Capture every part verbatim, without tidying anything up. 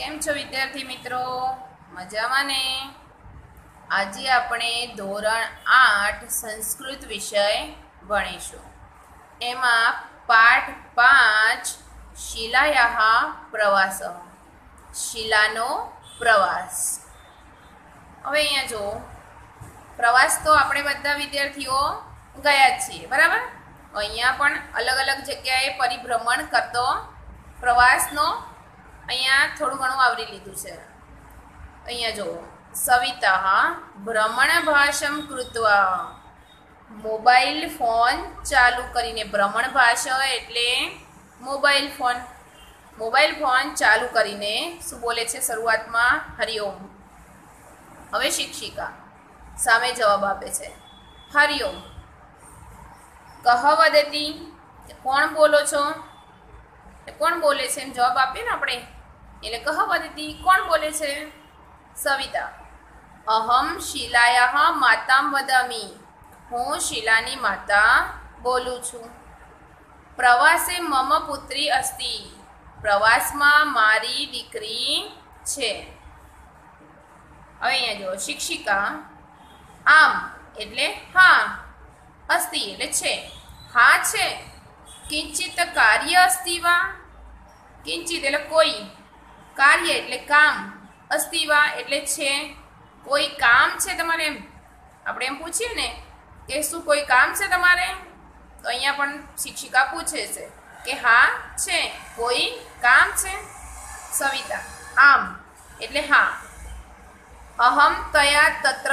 કેમ છો વિદ્યાર્થી મિત્રો? મજામાં ને? આજે આપણે ધોરણ આઠ સંસ્કૃત વિષય ભણીશું. એમાં પાઠ પાંચ શિલાયાહ પ્રવાસ, શિલાનો પ્રવાસ. હવે અહીંયા જો પ્રવાસ તો આપણે બધા વિદ્યાર્થીઓ ગયા જ છીએ, બરાબર? અહીંયા પણ અલગ અલગ જગ્યાએ પરિભ્રમણ કરતો પ્રવાસનો અહીંયા થોડું ઘણું આવરી લીધું છે. અહીંયા જુઓ, સવિતા ભ્રમણ ભાષમ કૃત્વા, મોબાઈલ ફોન ચાલુ કરીને, ભ્રમણ ભાષા એટલે મોબાઈલ ફોન, મોબાઈલ ફોન ચાલુ કરીને શું બોલે છે શરૂઆતમાં? હરિઓમ. હવે શિક્ષિકા સામે જવાબ આપે છે હરિઓમ. કહ વદતી, કોણ બોલો છો? કોણ બોલે છે એમ જવાબ આપીએ ને આપણે, એટલે કહ વદતી, કોણ બોલે છે? સવિતા. અહમ શિલાયાહ માતામ વદામી, હું શિલાની માતા બોલું છું. પ્રવાસે મમ પુત્રી અસ્તિ, પ્રવાસમાં મારી દીકરી છે. હવે અહીંયા જો શિક્ષિકા આમ એટલે હા, અસ્તિ એટલે છે, હા છે. કિંચિત કાર્ય અસ્તિ વા, કિંચિત એટલે કોઈ, કાર્ય એટલે કામ, અસ્તિ વા એટલે છે, કોઈ કામ છે તમારે? એમ આપણે એમ પૂછીએ ને કે શું કોઈ કામ છે તમારે, તો અહીંયા પણ શિક્ષિકા પૂછે છે કે હા છે, કોઈ કામ છે. સવિતા આમ એટલે હા. અહમ તયા તત્ર,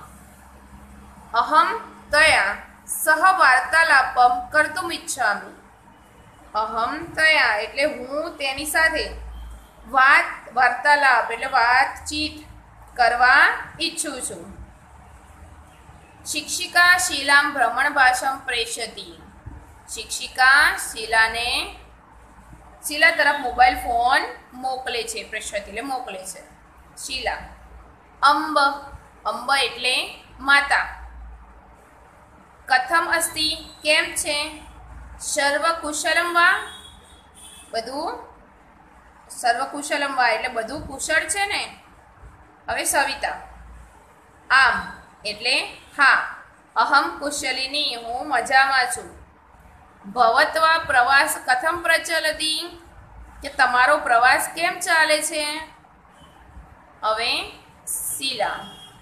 અહમ તયા સહ વાર્તાલાપમ કર્તુમ ઈચ્છામિ. અહમ તયા એટલે હું તેની સાથે વાત, વાર્તાલાપ એટલે વાતચીત કરવા ઈચ્છું છું. શિક્ષિકા શીલામ ભ્રમણ ભાષમ પ્રેષતી, શિક્ષિકા શીલાને, શીલા તરફ મોબાઈલ ફોન મોકલે છે. પ્રેષતી એટલે મોકલે છે. શીલા. અંબ, અંબ એટલે માતા. કથમ અસ્તિ કેમ છે? સર્વ કુશલમ વા, બધું સર્વ કુશલમ વા એટલે બધું કુશળ છે ને. હવે સવિતા આમ એટલે હા. અહમ કુશલિની, હું મજામાં છું. ભવત્વા પ્રવાસ કથમ પ્રચલતી, કે તમારો પ્રવાસ કેમ ચાલે છે? હવે શીલા.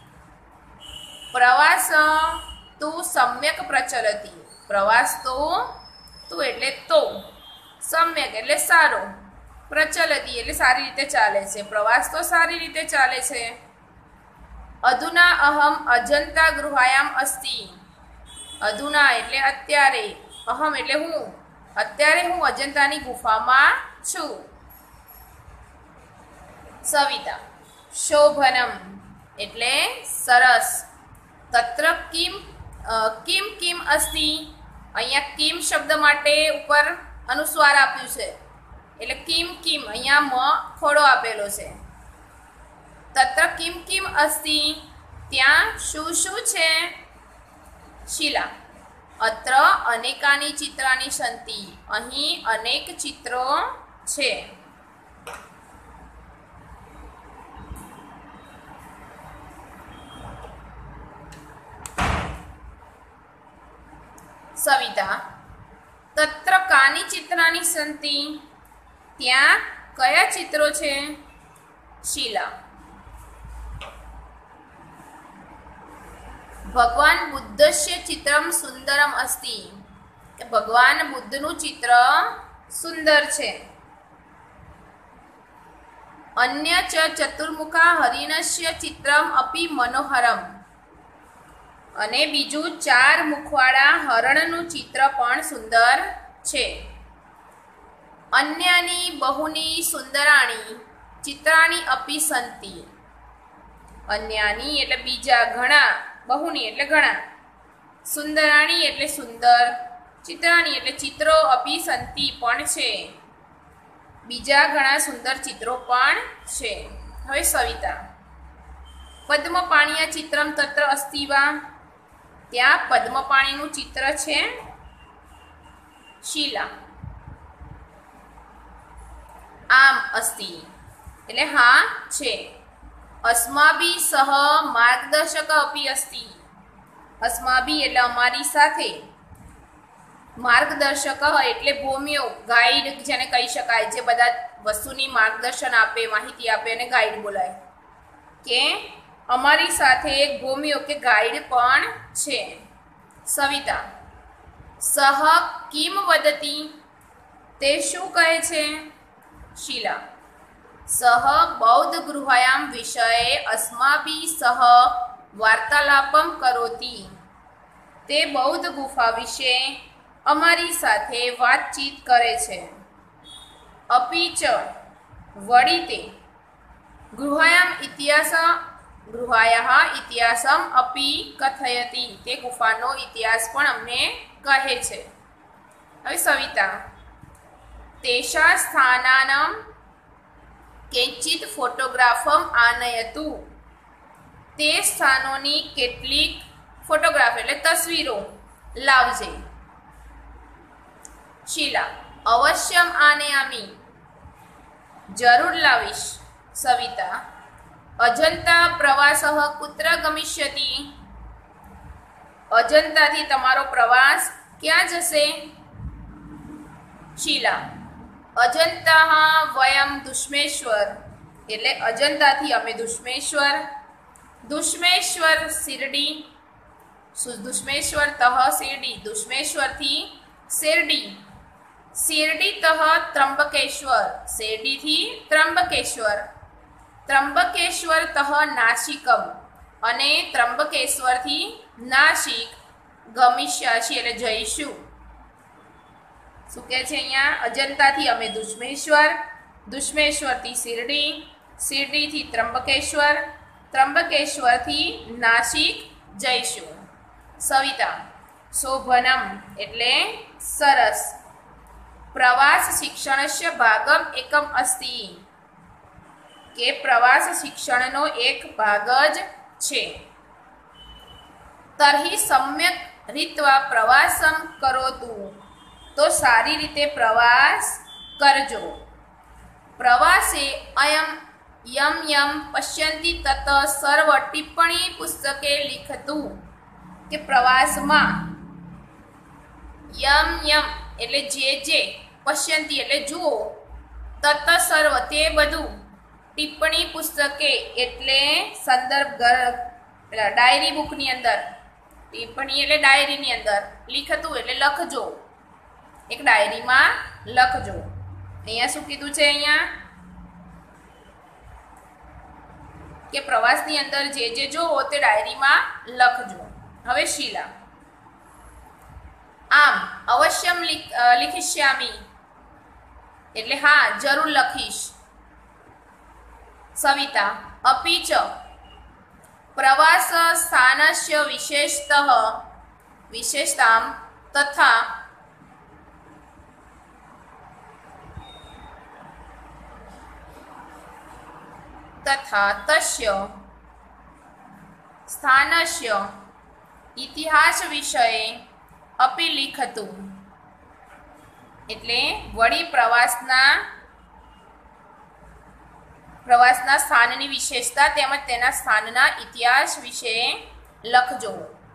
પ્રવાસ તું સમ્યક પ્રચલતી, પ્રવાસ તો તું એટલે તો, સમ્યક એટલે સારો, પ્રચલતી એટલે સારી રીતે ચાલે છે. પ્રવાસ તો સારી રીતે ચાલે છે. અધુના અહમ અજંતા ગૃહાયામ અસ્તિ, અધુના એટલે અત્યારે, અહમ એટલે હું, અત્યારે હું અજંતાની ગુફામાં છું. સવિતા. શોભનમ એટલે સરસ. તત્ર કિમ, કિમ કિમ અસ્તિ, અહીંયા કિમ શબ્દ માટે ઉપર અનુસ્વાર આપ્યું છે એટલે કિમ કિમ, અહીંયા મ ખોડો આપેલો છે. તત્ર કિમ કિમ અસ્તિ, ત્યાં શું શું છે? શીલા. અત્ર અનેકાની ચિત્રાની સંતિ, અહીં અનેક ચિત્રો છે. સવિતા. તત્ર કાની ચિત્રાની સંતિ, ત્યાં કયા ચિત્રો છે? શીલા. ભગવાન બુદ્ધસ્ય ચિત્રમ સુંદરમ અસ્તિ, કે ભગવાન બુદ્ધનું ચિત્ર સુંદર છે. અન્ય ચ ચતુર્મુખા હરિણસ્ય ચિત્રમ અપી મનોહરમ, અને બીજું ચાર મુખવાળા હરણનું ચિત્ર પણ સુંદર છે. અન્યાની બહુની સુંદરાણી ચિત્રાણી અપી સંતિ, અન્યાની એટલે બીજા ઘણા, બહુની એટલે ઘણા, સુંદરાણી એટલે સુંદર, ચિત્રાણી એટલે ચિત્રો અપી સંતિ પણ છે, બીજા ઘણા સુંદર ચિત્રો પણ છે. હવે સવિતા. પદ્મપાણિયા ચિત્રમ તત્ર અસ્તિ વા, ત્યાં પદ્મપાણીનું ચિત્ર છે? શીલા. આમ અસ્તિ, એટલે હા છે. अस्माभिः सह मार्गदर्शक अपि अस्ति. अस्माभिः એટલે અમારી સાથે, માર્ગદર્શક એટલે ભૂમિયો ગાઈડ જેને કહી શકાય, જે બધા વસ્તુની માર્ગદર્શન આપે, માહિતી આપે અને ગાઈડ બોલાય, કે અમારી સાથે એક ભૂમિયો કે ગાઈડ પણ છે. સવિતા સહ કિમ વદતિ, તે શું કહે છે? શીલા સહ બૌદ્ધ ગૃહાયામ વિષये अस्माभिः સહ વાર્તાલાપમ કરોતિ, તે બૌદ્ધ ગુફા વિશે અમારી સાથે વાતચીત કરે છે. અપી ચ વળી તે ગૃહાયામ ઇતિહાસ ગૃહાયાः ઇતિહાસમ અપી કથયતિ, તે ગુફાનો ઇતિહાસ પણ અમને કહે છે. હવે સવિતા તેષા સ્થાનાનામ કેચિત ફોટોગ્રાફમ આનયતુ, તે સ્થાનોની કેટલીક ફોટોગ્રાફ એટલે તસવીરો લાવજે. શીલા અવશ્યમ આનયામી, જરૂર લાવીશ. સવિતા અજંતા પ્રવાસઃ કુત્ર ગમિષ્યતિ, અજંતાથી તમારો પ્રવાસ ક્યાં જશે? શીલા અજંતા વયમ દુષ્મેશ્વર, એટલે અજંતાથી અમે દુષ્મેશ્વર, દુષ્મેશ્વર શિરડી, દુષ્મેશ્વર તહ શિરડી, દુષ્મેશ્વરથી શિરડી, શિરડી તહ ત્રંબકેશ્વર, શિરડીથી ત્રંબકેશ્વર, ત્રંબકેશ્વર તહ નાસિકમ, અને ત્રંબકેશ્વરથી નાસિક, ગમિષ્યાસી એટલે જઈશું. શું કહે છે અહીંયા? અજંતાથી અમે દુષ્મેશ્વર, દુષ્મેશ્વરથી શિરડી, શિરડીથી ત્રંબકેશ્વર, ત્રંબકેશ્વરથી નાસિક જઈશું. સવિતા શોભનમ એટલે સરસ. પ્રવાસ શિક્ષણસ્ય ભાગમ એકમ અસ્તિ, કે પ્રવાસ શિક્ષણનો એક ભાગ જ છે. તર્હિ સમ્યક રીત્વા પ્રવાસમ કરોતુ, તો સારી રીતે પ્રવાસ કરજો. પ્રવાસે અયમ યમ યમ પશ્યંતિ તત સર્વ ટિપ્પણી પુસ્તકે લિખતું, કે પ્રવાસમાં યમ યમ એટલે જે જે, પશ્યંતિ એટલે જુઓ, તત સર્વ તે બધું, ટિપ્પણી પુસ્તકે એટલે સંદર્ભ ડાયરી બુકની અંદર, ટિપ્પણી એટલે ડાયરીની અંદર, લિખતું એટલે લખજો, એક ડાયરીમાં લખજો. અહીંયા શું કીધું છે? અહીંયા કે પ્રવાસની અંદર જે જે જોવો તે ડાયરીમાં લખજો. હવે શીલા આમ અવશ્યમ લિખિષ્યામી, એટલે હા જરૂર લખીશ. સવિતા અપી ચ પ્રવાસ સ્થાનસ્ય વિશેષતઃ વિશેષતામ તથા તથા તસ્ય સ્થાનસ્ય ઇતિહાસ વિષયે અપી લિખતું, એટલે વળી પ્રવાસના પ્રવાસના સ્થાનની વિશેષતા તેમજ તેના સ્થાનના ઇતિહાસ વિશે લખજો.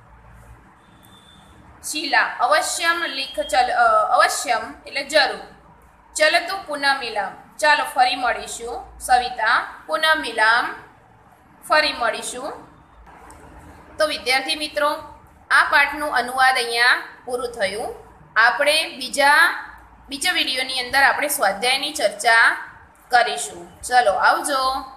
શીલા અવશ્યમ લિખ ચલ અવશ્યમ એટલે જરૂર. ચલતું પુનઃ મિલામ, ચાલો ફરી મળીશું. સવિતા પુનઃ મિલામ, ફરી મળીશું. તો વિદ્યાર્થી મિત્રો, આ પાઠનું અનુવાદ અહીંયા પૂરું થયું. આપણે બીજા બીજા વિડીયોની અંદર આપણે સ્વાધ્યાયની ચર્ચા કરીશું. ચલો આવજો.